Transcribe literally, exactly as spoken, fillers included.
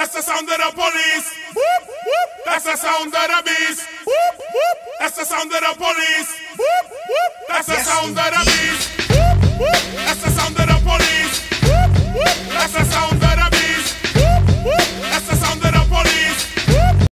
That's the sound of the police. Whoop, whoop. That's the sound of the beast. Whoop, whoop. That's the sound of the police. Whoop, whoop. That's the Yes, sound of the beast.